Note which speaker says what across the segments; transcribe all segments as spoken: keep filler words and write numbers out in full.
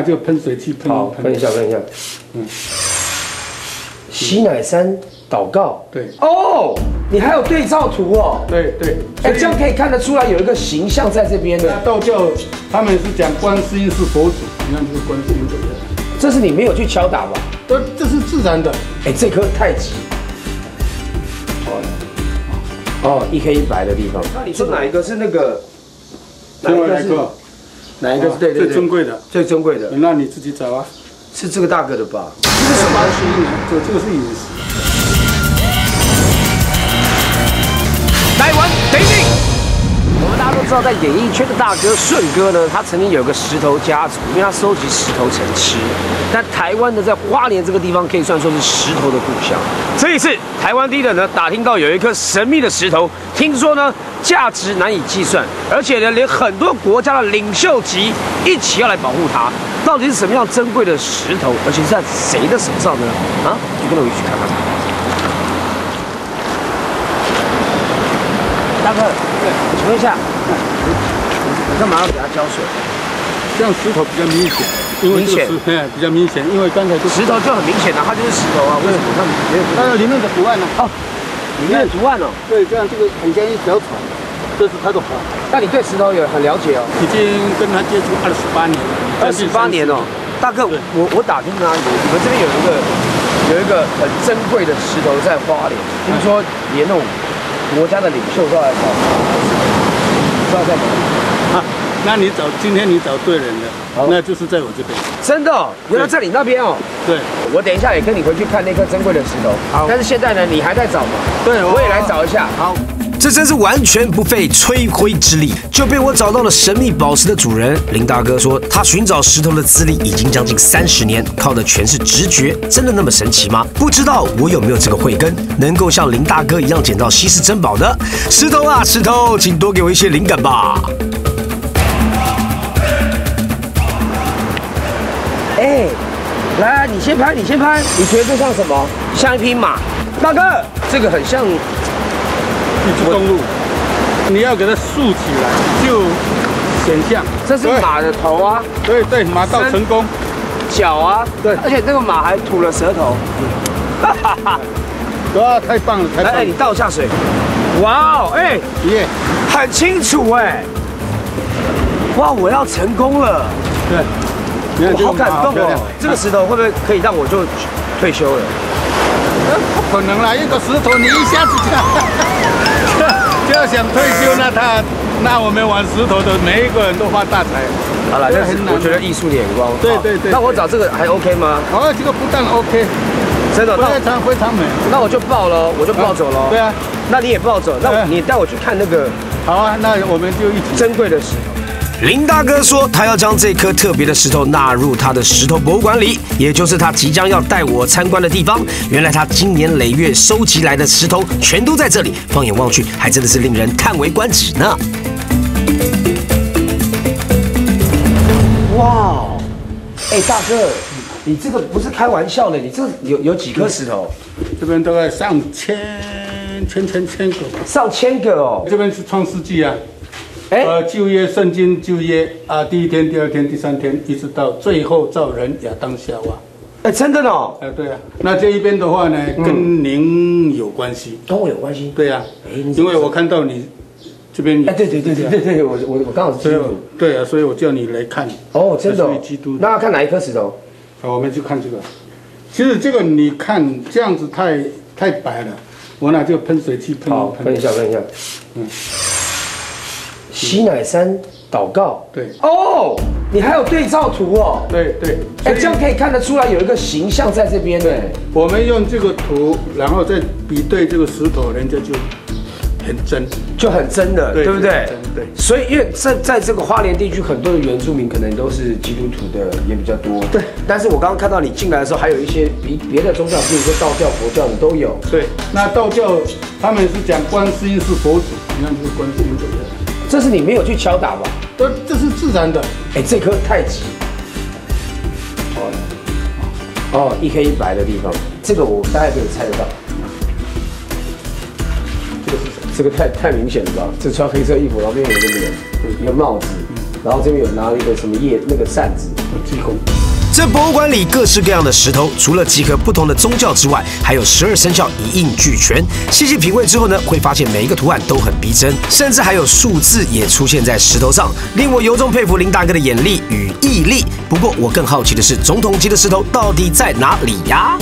Speaker 1: 就喷水器喷。
Speaker 2: 好，喷一下，喷一下。嗯。西乃山祷告。对。哦，你还有对照图哦。
Speaker 1: 对对。
Speaker 2: 哎，这样可以看得出来有一个形象在这边的。
Speaker 1: 道教他们是讲观世音是佛祖，你看这个观世音这个。
Speaker 2: 这是你没有去敲打吧？
Speaker 1: 这这是自然的。哎，
Speaker 2: 这颗太极。哦，一黑一白的地方。那你说哪一个是那个？
Speaker 1: 哪一个是？
Speaker 2: 哪一个是对对
Speaker 1: 最尊贵的？
Speaker 2: 最尊贵的。
Speaker 1: 那你自己找啊。
Speaker 2: 是这个大哥的吧？
Speaker 1: 这个是八十一年，这这个是饮食。
Speaker 2: 台湾得令。我们大家都知道，在演艺圈的大哥顺哥呢，他曾经有个石头家族，因为他收集石头成吃。但台湾的在花莲这个地方，可以算说是石头的故乡。这一次，台湾第一的呢，打听到有一颗神秘的石头，听说呢价值难以计算，而且呢连很多国家的领袖级一起要来保护它。到底是什么样珍贵的石头，而且是在谁的手上呢？啊，就跟着我一起看看。大哥，请问一下，你干嘛要给它浇水？
Speaker 1: 这样石头比较明显，因为这个石哎比较明显，因为刚才
Speaker 2: 石头就很明显啊，它就是石头啊。为什么？它没有？
Speaker 1: 它里面的图案呢？
Speaker 2: 哦，里面的图案哦。对，
Speaker 1: 这样这个很像一条船，这是它的划。
Speaker 2: 那你对石头有很了解哦？
Speaker 1: 已经跟它接触二十八年了。
Speaker 2: 二十八年哦，大哥，我我打听啊，你们这边有一个有一个很珍贵的石头在花莲，听说连那种国家的领袖都来找，不知道在哪里
Speaker 1: 啊？那你找今天你找对人了，那就是在我这边。真的、哦？原来在你那边哦。对，我等一下也跟你回去看那颗珍贵的石头。好，但是现在呢，你还在找吗？对，我也来找一下。好。这真是完全不费吹灰之力，就被我找到了神秘宝石的主人林大哥。说他寻找石头的资历已经将近三十年，靠的全是直觉，真的那么神奇吗？不知道我有没有这个慧根，能够像林大哥一样捡到稀世珍宝呢？石头啊石头，请多给我一些灵感吧。哎，来，你先拍，你先拍，你觉得这像什么？像一匹马。大哥，这个很像。一只动物，你要给它竖起来，就显像。这是马的头啊，对对，马到成功。脚啊，对，而且这个马还吐了舌头。哈哈哈！哇，太棒了，太棒了！哎，你倒下水。哇哦，哎，耶，很清楚哎。哇，我要成功了。对，我好感动哦。这个石头会不会可以让我就退休了？不可能啦，一个石头你一下子就就要想退休，那他那我们玩石头的每一个人都发大财。好了，但是我觉得艺术的眼光。对对对。那我找这个还 OK 吗？哦，这个不但 OK， 真的非常非常美。那我就抱了，我就抱走了。对啊，那你也抱走，那你带我去看那个。好啊，那我们就一起。珍贵的石头。林大哥说，他要将这颗特别的石头纳入他的石头博物馆里，也就是他即将要带我参观的地方。原来他经年累月收集来的石头全都在这里，放眼望去，还真的是令人叹为观止呢。哇，哎，大哥，你这个不是开玩笑的，你这有有几颗石头？这边大概上千千千千个，上千个哦。这边是创世纪啊。呃，旧约圣经旧约啊，第一天、第二天、第三天，一直到最后造人亚当夏娃。哎，真的哦。哎，对啊。那这一边的话呢，跟您有关系。跟我有关系？对啊。哎，因为我看到你这边。哎，对对对对对对，我我我刚好是基督徒。对啊，所以我叫你来看。哦，真的。基督。那要看哪一颗石头？好，我们就看这个。其实这个你看这样子太太白了，我拿这个喷水器喷。好，喷一下，喷一下。嗯。西乃山祷告，对哦，你还有对照图哦，对对，哎，这样可以看得出来有一个形象在这边。对，我们用这个图，然后再比对这个石头，人家就很真，就很真的，对不对？对，所以因为在在这个花莲地区，很多的原住民可能都是基督徒的也比较多，对。但是我刚刚看到你进来的时候，还有一些别别的宗教，比如说道教、佛教的都有。对，那道教他们是讲观世音是佛祖，你看这个观世音这个。这是你没有去敲打吧？这这是自然的。哎，这颗太极。哦哦，一黑一白的地方，这个我大概可以猜得到。这个是什么？这个太太明显了吧？这穿黑色衣服，然后边有一个脸，一个帽子，然后这边有拿了一个什么叶那个扇子。 济公。
Speaker 3: 这博物馆里各式各样的石头，除了集合不同的宗教之外，还有十二生肖一应俱全。细细品味之后呢，会发现每一个图案都很逼真，甚至还有数字也出现在石头上，令我由衷佩服林大哥的眼力与毅力。不过我更好奇的是，总统级的石头到底在哪里呀？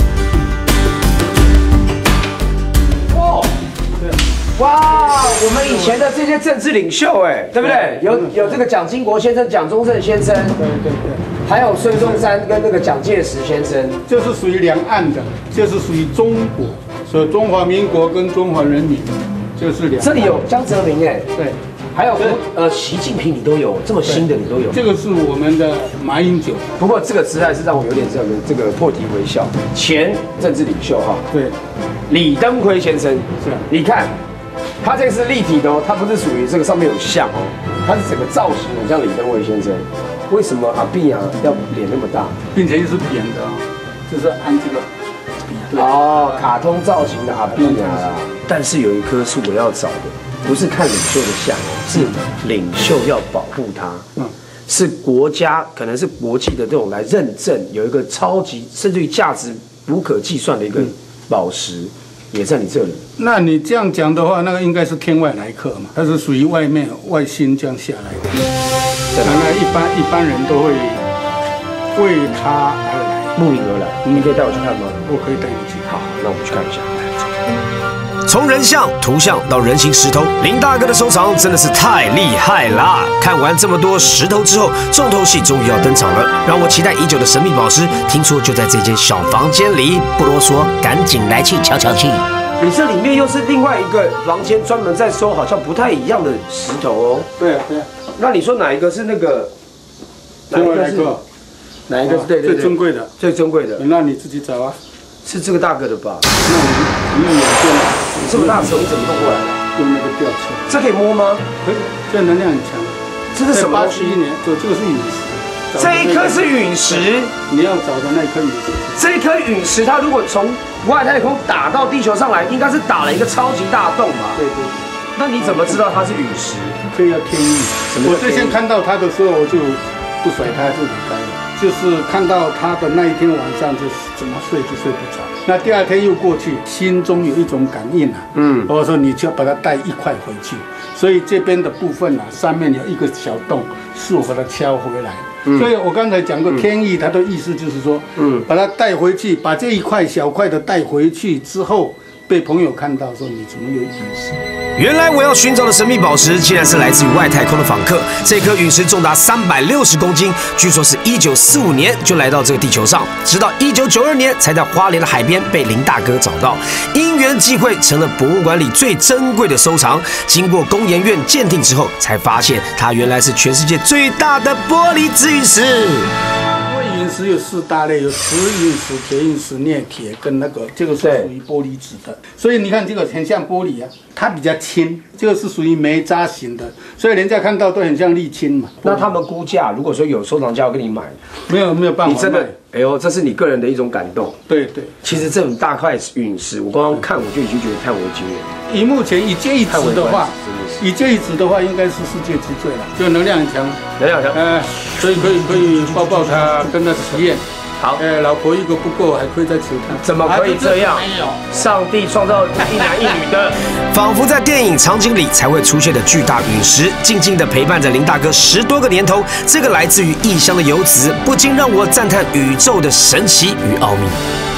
Speaker 2: 哇！哇！我们以前的这些政治领袖，哎，对不对？有有这个蒋经国先生、蒋中正先生，
Speaker 1: 对对对。
Speaker 2: 还有孙中山跟那个蒋介石先生，
Speaker 1: 这是属于两岸的，这是属于中国，所以中华民国跟中华人民，就是两。
Speaker 2: 这里有江泽民哎，
Speaker 1: 对，
Speaker 2: 还有呃习近平你都有，这么新的你都有。
Speaker 1: 这个是我们的马英九，
Speaker 2: 不过这个实在是让我有点这样的这个破涕为笑。前政治领袖哈，
Speaker 1: 对，
Speaker 2: 李登辉先生
Speaker 1: 是，
Speaker 2: 你看，他这个是立体的哦，它不是属于这个上面有像哦，它是整个造型很像李登辉先生。 为什么阿碧啊要脸那么大，
Speaker 1: 并且是扁的啊，就是按这个。
Speaker 2: 哦，卡通造型的阿碧啊，但是有一棵是我要找的，不是看领袖的像，是领袖要保护它，嗯，是国家可能是国际的这种来认证，有一个超级甚至于价值不可计算的一个宝石，也在你这里。
Speaker 1: 那你这样讲的话，那个应该是天外来客嘛，它是属于外面外星降下来的。 当然，一般一般人都会为他而来，
Speaker 2: 慕名而来。你可以带我去看吗？
Speaker 1: 我可以带你去。
Speaker 2: 好，那我们去看一下。
Speaker 3: 从人像、图像到人形石头，林大哥的收藏真的是太厉害啦！看完这么多石头之后，重头戏终于要登场了，让我期待已久的神秘宝石，听说就在这间小房间里。不啰嗦，赶紧来去瞧瞧去。
Speaker 2: 你这里面又是另外一个房间，专门在收好像不太一样的石头哦。
Speaker 1: 对啊，对啊。
Speaker 2: 那你说哪一个是那个？
Speaker 1: 哪一个是？
Speaker 2: 哪一个是对对
Speaker 1: 最尊贵的？
Speaker 2: 最尊贵的。
Speaker 1: 那你自己找啊。
Speaker 2: 是这个大哥的吧？
Speaker 1: 那你你用眼线啊？
Speaker 2: 你这么大手你怎么弄过来的？
Speaker 1: 用那个吊车。
Speaker 2: 这可以摸吗？
Speaker 1: 可以，这能量很强。
Speaker 2: 这是什么？
Speaker 1: 八十一年，这这个是陨石。
Speaker 2: 这一颗是陨石。
Speaker 1: 你要找的那一颗陨石。
Speaker 2: 这一颗陨石，它如果从外太空打到地球上来，应该是打了一个超级大洞吧？
Speaker 1: 对对。
Speaker 2: 那你怎么知道它是陨石？
Speaker 1: 这要天意。我最先看到他的时候，我就不甩他就离开了。就是看到他的那一天晚上，就怎么睡就睡不着。那第二天又过去，心中有一种感应啊，嗯，我说你就要把它带一块回去。所以这边的部分啊，上面有一个小洞，是我把它敲回来。嗯、所以我刚才讲过天意，它的意思就是说，嗯，把它带回去，把这一块小块的带回去之后。 被朋友看到说你怎么有陨石？
Speaker 3: 原来我要寻找的神秘宝石，竟然是来自于外太空的访客。这颗陨石重达三百六十公斤，据说是一九四五年就来到这个地球上，直到一九九二年才在花莲的海边被林大哥找到。因缘际会，成了博物馆里最珍贵的收藏。经过工研院鉴定之后，才发现它原来是全世界最大的玻璃紫陨石。
Speaker 1: 陨石有四大类，有石陨石、铁陨石、镍铁跟那个，这个是属于玻璃质的。所以你看这个很像玻璃啊，它比较轻，这个是属于煤渣型的，所以人家看到都很像沥青嘛。
Speaker 2: 那他们估价，如果说有收藏家要跟你买，
Speaker 1: 没有没有办法，
Speaker 2: 你真的，哎呦，这是你个人的一种感动。
Speaker 1: 对对，
Speaker 2: 其实这种大块陨石，我刚刚看我就已经觉得叹为惊人。
Speaker 1: 以目前以这一值的话，以这一值的话，应该是世界之最了，就能量很强，
Speaker 2: 能量强，
Speaker 1: 呃，所以可以可以抱抱他，跟他实验。
Speaker 2: 好，
Speaker 1: 哎，老婆一个不够，还可以再求他。
Speaker 2: 怎么可以这样？上帝创造一男一女的，
Speaker 3: 仿佛在电影场景里才会出现的巨大陨石，静静地陪伴着林大哥十多个年头。这个来自于异乡的游子，不禁让我赞叹宇宙的神奇与奥秘。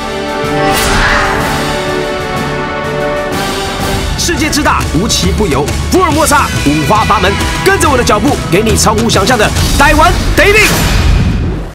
Speaker 3: 世界之大，无奇不有，福尔摩沙五花八门。跟着我的脚步，给你超乎想象的台湾 dating。